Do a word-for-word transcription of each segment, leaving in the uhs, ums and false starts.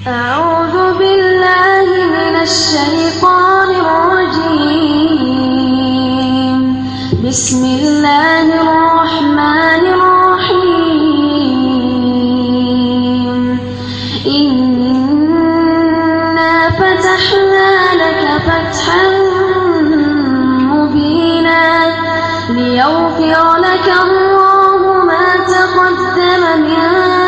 أعوذ بالله من الشيطان الرجيم. بسم الله الرحمن الرحيم. إنا فتحنا لك فتحا مبينا ليغفر لك الله ما تقدم من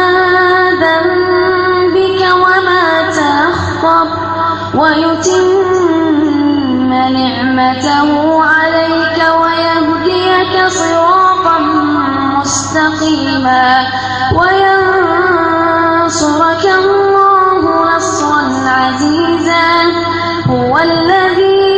ذنبك وما تأخر ويتم نعمته عليك ويهديك صراطا مستقيما وينصرك الله نصرا عزيزا. هو الذي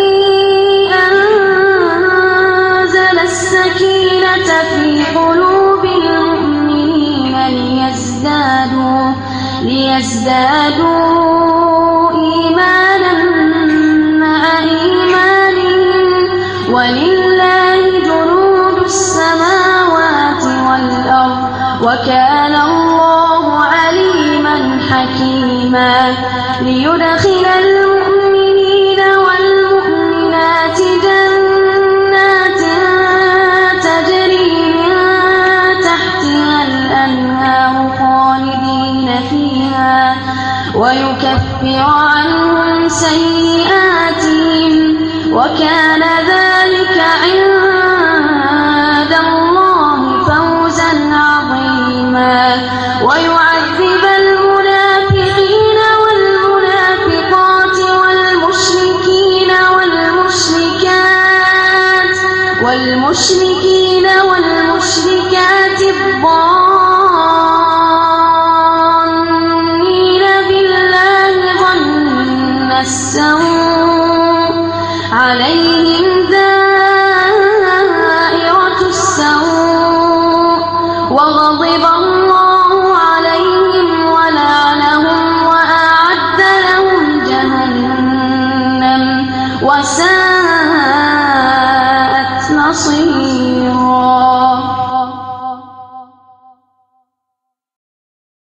أنزل السكينة في قلوب المؤمنين ليزدادوا ليزدادوا إيمانا مع إيمانهم ولله جنود السماوات والأرض وكان الله عليما حكيما. ليدخل المؤمنين والمؤمنات جنات تجري من تحتها الأنهار خالدين فيها ويكفر عنهم سيئاتهم وكان ذلك عند الله فوزا عظيما.